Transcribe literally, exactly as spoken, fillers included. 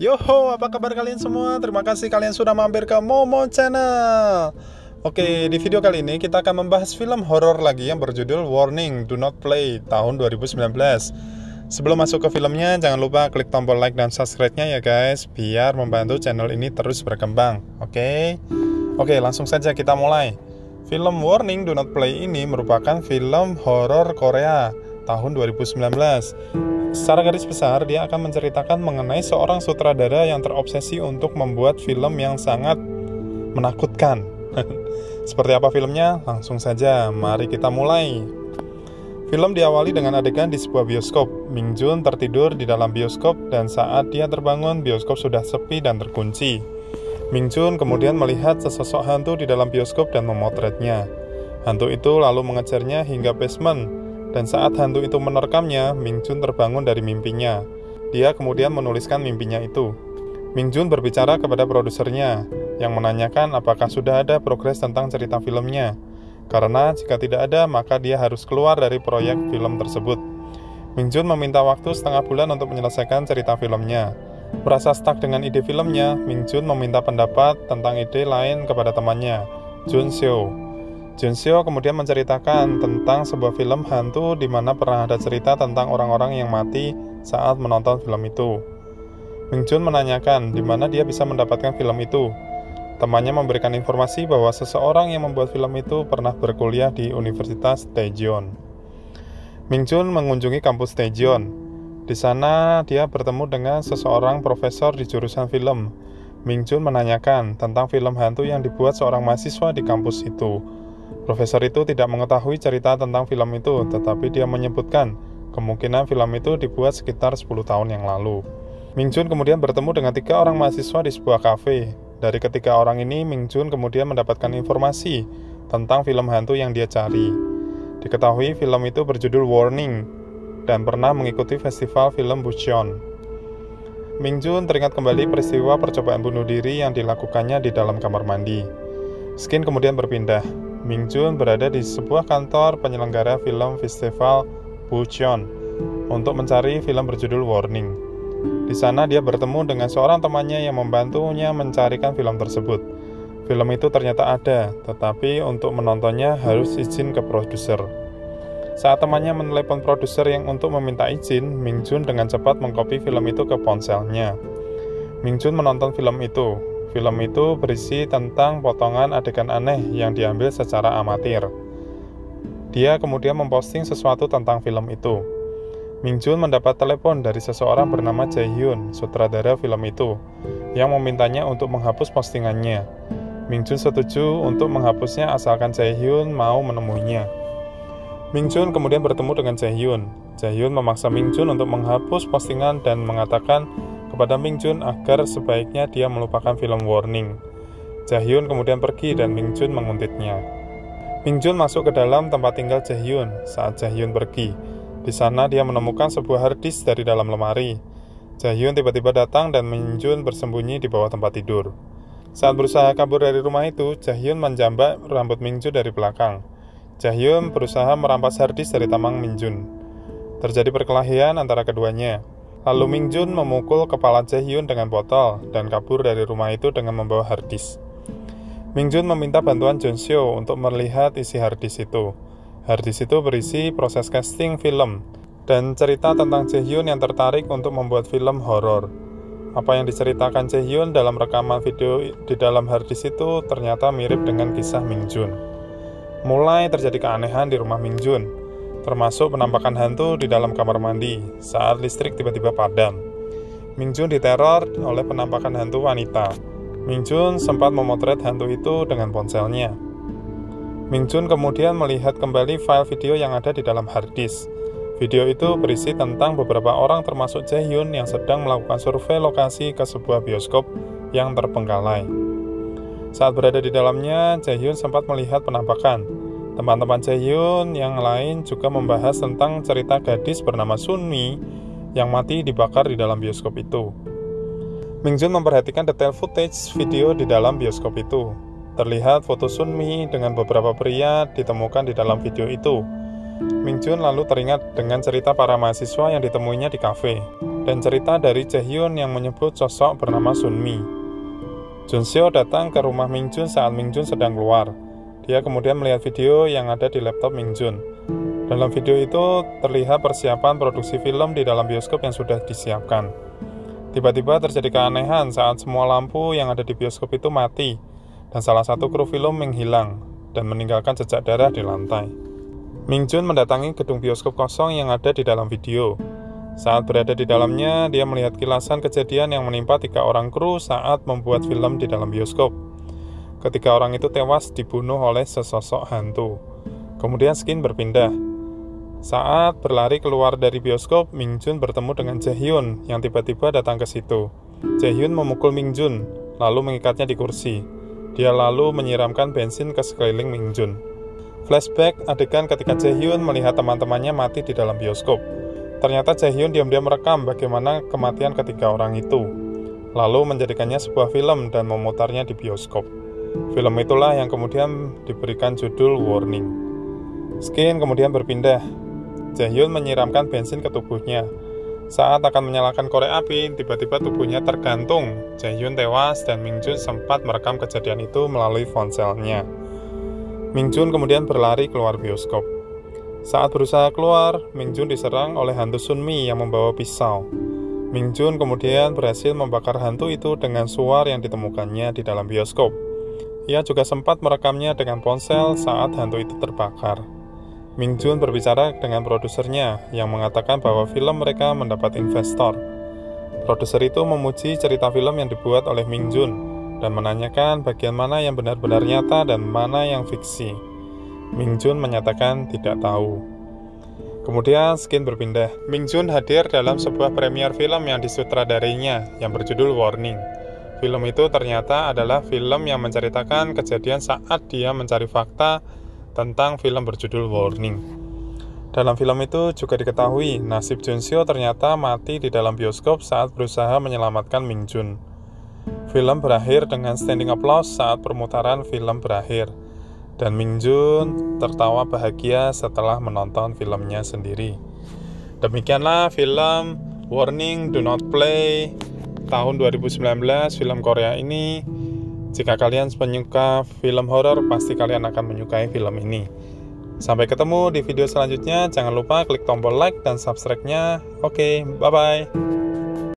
Yoho, apa kabar kalian semua? Terima kasih kalian sudah mampir ke Momo Channel. Oke, di video kali ini kita akan membahas film horor lagi yang berjudul Warning Do Not Play tahun dua ribu sembilan belas. Sebelum masuk ke filmnya, jangan lupa klik tombol like dan subscribe-nya ya guys, biar membantu channel ini terus berkembang. Oke, Oke langsung saja kita mulai. Film Warning Do Not Play ini merupakan film horor Korea tahun dua ribu sembilan belas. Secara garis besar, dia akan menceritakan mengenai seorang sutradara yang terobsesi untuk membuat film yang sangat menakutkan. Seperti apa filmnya? Langsung saja, mari kita mulai. Film diawali dengan adegan di sebuah bioskop. Ming Jun tertidur di dalam bioskop dan saat dia terbangun, bioskop sudah sepi dan terkunci. Ming Jun kemudian melihat sesosok hantu di dalam bioskop dan memotretnya. Hantu itu lalu mengejarnya hingga basement. Dan saat hantu itu menerkamnya, Ming Jun terbangun dari mimpinya. Dia kemudian menuliskan mimpinya itu. Ming Jun berbicara kepada produsernya, yang menanyakan apakah sudah ada progres tentang cerita filmnya. Karena jika tidak ada, maka dia harus keluar dari proyek film tersebut. Ming Jun meminta waktu setengah bulan untuk menyelesaikan cerita filmnya. Merasa stuck dengan ide filmnya, Ming Jun meminta pendapat tentang ide lain kepada temannya, Jun Seo. Jun Seo kemudian menceritakan tentang sebuah film hantu di mana pernah ada cerita tentang orang-orang yang mati saat menonton film itu. Ming Jun menanyakan di mana dia bisa mendapatkan film itu. Temannya memberikan informasi bahwa seseorang yang membuat film itu pernah berkuliah di Universitas Daejeon. Ming Jun mengunjungi kampus Daejeon. Di sana dia bertemu dengan seseorang profesor di jurusan film. Ming Jun menanyakan tentang film hantu yang dibuat seorang mahasiswa di kampus itu. Profesor itu tidak mengetahui cerita tentang film itu, tetapi dia menyebutkan kemungkinan film itu dibuat sekitar sepuluh tahun yang lalu. Ming Jun kemudian bertemu dengan tiga orang mahasiswa di sebuah kafe. Dari ketiga orang ini, Ming Jun kemudian mendapatkan informasi tentang film hantu yang dia cari. Diketahui film itu berjudul Warning dan pernah mengikuti festival film Bucheon. Ming Jun teringat kembali peristiwa percobaan bunuh diri yang dilakukannya di dalam kamar mandi. Scene kemudian berpindah. Ming Jun berada di sebuah kantor penyelenggara film festival Bucheon untuk mencari film berjudul Warning. Di sana dia bertemu dengan seorang temannya yang membantunya mencarikan film tersebut. Film itu ternyata ada, tetapi untuk menontonnya harus izin ke produser. Saat temannya menelepon produser yang untuk meminta izin, Ming Jun dengan cepat mengcopy film itu ke ponselnya. Ming Jun menonton film itu. Film itu berisi tentang potongan adegan aneh yang diambil secara amatir. Dia kemudian memposting sesuatu tentang film itu. Ming Jun mendapat telepon dari seseorang bernama Jae Hyun, sutradara film itu, yang memintanya untuk menghapus postingannya. Ming Jun setuju untuk menghapusnya asalkan Jae Hyun mau menemuinya. Ming Jun kemudian bertemu dengan Jae Hyun. Jae Hyun memaksa Ming Jun untuk menghapus postingan dan mengatakan kepada Ming Jun agar sebaiknya dia melupakan film Warning. Jae Hyun kemudian pergi dan Ming Jun menguntitnya. Ming Jun masuk ke dalam tempat tinggal Jae Hyun saat Jae Hyun pergi. Di sana dia menemukan sebuah harddisk dari dalam lemari. Jae Hyun tiba-tiba datang dan Ming Jun bersembunyi di bawah tempat tidur. Saat berusaha kabur dari rumah itu, Jae Hyun menjambak rambut Ming Jun dari belakang. Jae Hyun berusaha merampas harddisk dari tamang Ming Jun. Terjadi perkelahian antara keduanya. Lalu Ming Jun memukul kepala Jae Hyun dengan botol dan kabur dari rumah itu dengan membawa harddisk. Ming Jun meminta bantuan Jun Seo untuk melihat isi harddisk itu. Harddisk itu berisi proses casting film dan cerita tentang Jae Hyun yang tertarik untuk membuat film horor. Apa yang diceritakan Jae Hyun dalam rekaman video di dalam harddisk itu ternyata mirip dengan kisah Ming Jun. Mulai terjadi keanehan di rumah Ming Jun, termasuk penampakan hantu di dalam kamar mandi saat listrik tiba-tiba padam. Ming Jun diteror oleh penampakan hantu wanita. Ming Jun sempat memotret hantu itu dengan ponselnya. Ming Jun kemudian melihat kembali file video yang ada di dalam harddisk. Video itu berisi tentang beberapa orang termasuk Jae Hyun yang sedang melakukan survei lokasi ke sebuah bioskop yang terbengkalai. Saat berada di dalamnya, Jae Hyun sempat melihat penampakan. Teman-teman Jae Hyun yang lain juga membahas tentang cerita gadis bernama Sunmi yang mati dibakar di dalam bioskop itu. Ming Jun memperhatikan detail footage video di dalam bioskop itu. Terlihat foto Sunmi dengan beberapa pria ditemukan di dalam video itu. Ming Jun lalu teringat dengan cerita para mahasiswa yang ditemuinya di kafe. dan cerita dari Jaehyun yang menyebut sosok bernama Sunmi. Junseo datang ke rumah Mingjun saat Mingjun sedang keluar. Dia kemudian melihat video yang ada di laptop Mingjun. Dalam video itu terlihat persiapan produksi film di dalam bioskop yang sudah disiapkan. Tiba-tiba terjadi keanehan saat semua lampu yang ada di bioskop itu mati dan salah satu kru film menghilang dan meninggalkan jejak darah di lantai. Mingjun mendatangi gedung bioskop kosong yang ada di dalam video. Saat berada di dalamnya, dia melihat kilasan kejadian yang menimpa tiga orang kru saat membuat film di dalam bioskop. Ketiga orang itu tewas dibunuh oleh sesosok hantu. Kemudian scene berpindah. Saat berlari keluar dari bioskop, Mingjun bertemu dengan Jaehyun yang tiba-tiba datang ke situ. Jaehyun memukul Mingjun, lalu mengikatnya di kursi. Dia lalu menyiramkan bensin ke sekeliling Mingjun. Flashback adegan ketika Jaehyun melihat teman-temannya mati di dalam bioskop. Ternyata Jaehyun diam-diam merekam bagaimana kematian ketiga orang itu, lalu menjadikannya sebuah film dan memutarnya di bioskop. Film itulah yang kemudian diberikan judul Warning. Scene kemudian berpindah. Jaehyun menyiramkan bensin ke tubuhnya. Saat akan menyalakan korek api, tiba-tiba tubuhnya tergantung. Jaehyun tewas dan Mingjun sempat merekam kejadian itu melalui ponselnya. Mingjun kemudian berlari keluar bioskop. Saat berusaha keluar, Mingjun diserang oleh hantu Sunmi yang membawa pisau. Mingjun kemudian berhasil membakar hantu itu dengan suar yang ditemukannya di dalam bioskop. Ia juga sempat merekamnya dengan ponsel saat hantu itu terbakar. Mingjun berbicara dengan produsernya yang mengatakan bahwa film mereka mendapat investor. Produser itu memuji cerita film yang dibuat oleh Mingjun dan menanyakan bagian mana yang benar-benar nyata dan mana yang fiksi. Mingjun menyatakan tidak tahu. Kemudian scene berpindah. Mingjun hadir dalam sebuah premier film yang disutradarinya yang berjudul Warning. Film itu ternyata adalah film yang menceritakan kejadian saat dia mencari fakta tentang film berjudul Warning. Dalam film itu juga diketahui nasib Junseo ternyata mati di dalam bioskop saat berusaha menyelamatkan Mingjun. Film berakhir dengan standing applause saat permutaran film berakhir. Dan Mingjun tertawa bahagia setelah menonton filmnya sendiri. Demikianlah film Warning Do Not Play tahun dua ribu sembilan belas, film Korea ini. Jika kalian penyuka film horor, pasti kalian akan menyukai film ini. Sampai ketemu di video selanjutnya. Jangan lupa klik tombol like dan subscribe-nya. Oke, bye-bye.